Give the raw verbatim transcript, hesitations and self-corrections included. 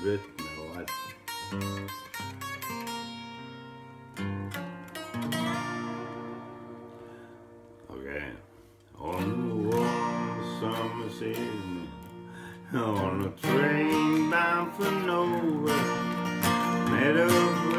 rytme og allt. Okay. On the warm summer's evening, on a train bound for nowhere, met a